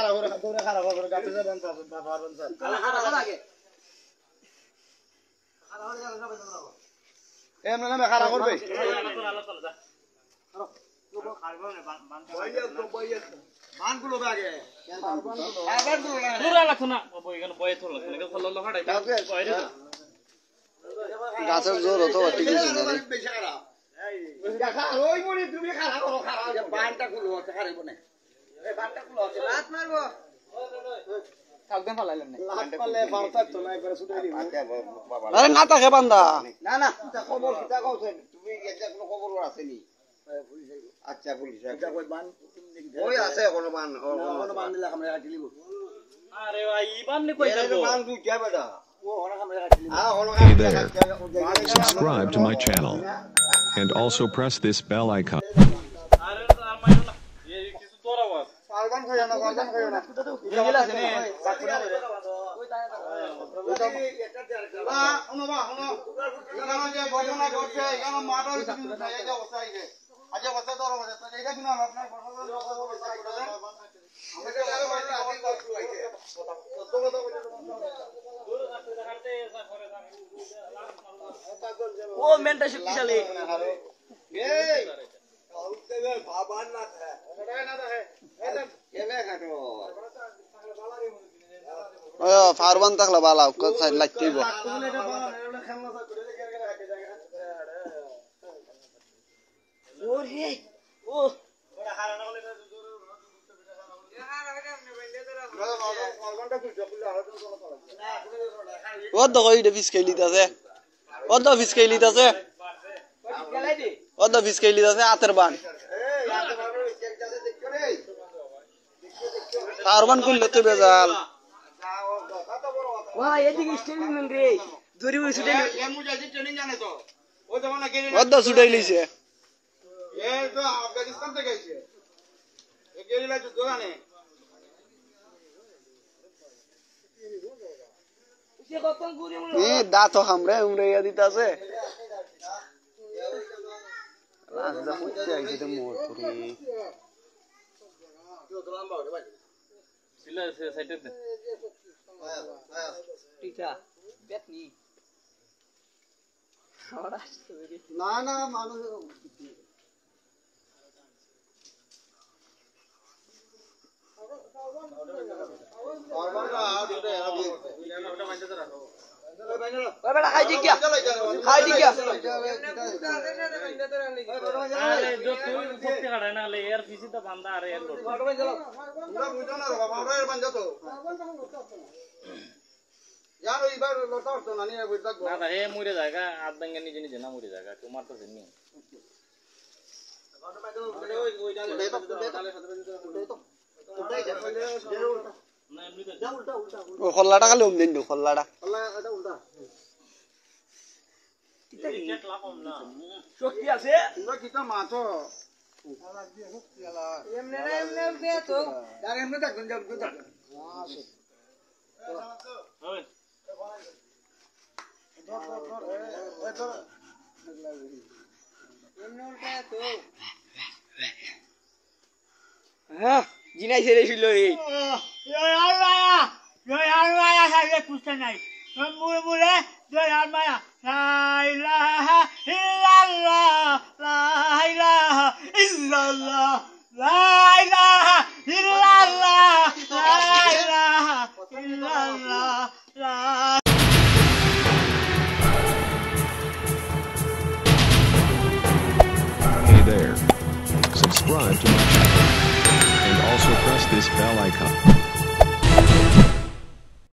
গাছের জোর হতো ঠিক আছে আরে না থাকে বান্দা না না খবর তুমি খবর আসেনি আচ্ছা পুলিশ ওই আছে কোনো বান দিলে আমরা দিলিব আরে ভাই ইবান নি কই যাবো বান দুই কে বেটা Hey there. Subscribe to my channel and also press this bell icon. ও মেন্টা শক্তিশালী এই ভাবান না ফারবান থাকলে বালা সাইড লাগতেইব ওরে ও ওদ কই দে ফিসকাইলি তাছে ওদ ফিসকাইলি তাছে ওদ ফিসকাইলি তাছে আতের বান ফারবান করলে তো বেজাল ওয়া এদিকে স্টেডিয়াম রে দড়ি উড়ে ছুটে এর মুজাজি ট্রেনিং জানে তো ও যখন গেলি ওদ ছুটাই লইছে এ তো আফগানিস্তান থেকে আইছে এ গেলিলা যুদ্ধ জানে সে কতন পুরি এ দাঁত হামরে উমরে দিতাছে লাজা হইছে আইছে তো মোর পুরি সিলা সাইডে দে টিটা বেতনি না না মানুষ বেটা খাই দি কিয়া আরে जो তুই করতে কাড়ে না লে এর পিছে তো বান্দা আরে এর লোড আমরা বুঝো না বাবা আমরা এর বান্দা তো यार इबार लौटा तो नानी है बुझता না না হে মরে জায়গা আদ দাঙ্গে নিজে নিজে না মরে জায়গা তোমার তো জেনি না এমনি তো ও খল্লাটা খালি উম দিন দো খল্লাটা এটা লাফম না শক্তি আছে তোমরা কিটা মাছো এমনে তো यार এমনে থাক গুঞ্জা গুঞ্জা ওই হ্যাঁ জিনাই ছেড়ে ছিল এই সাইলে কুস্তা নাই মুরে মুরে জয় আলমায়া লা ইলাহা ইল্লাল্লাহ লা ইলাহা ইল্লাল্লাহ লা ইলাহা ইল্লাল্লাহ লা ইলাহা ইল্লাল্লাহ লা Hey there. Subscribe to my channel and also press this bell icon.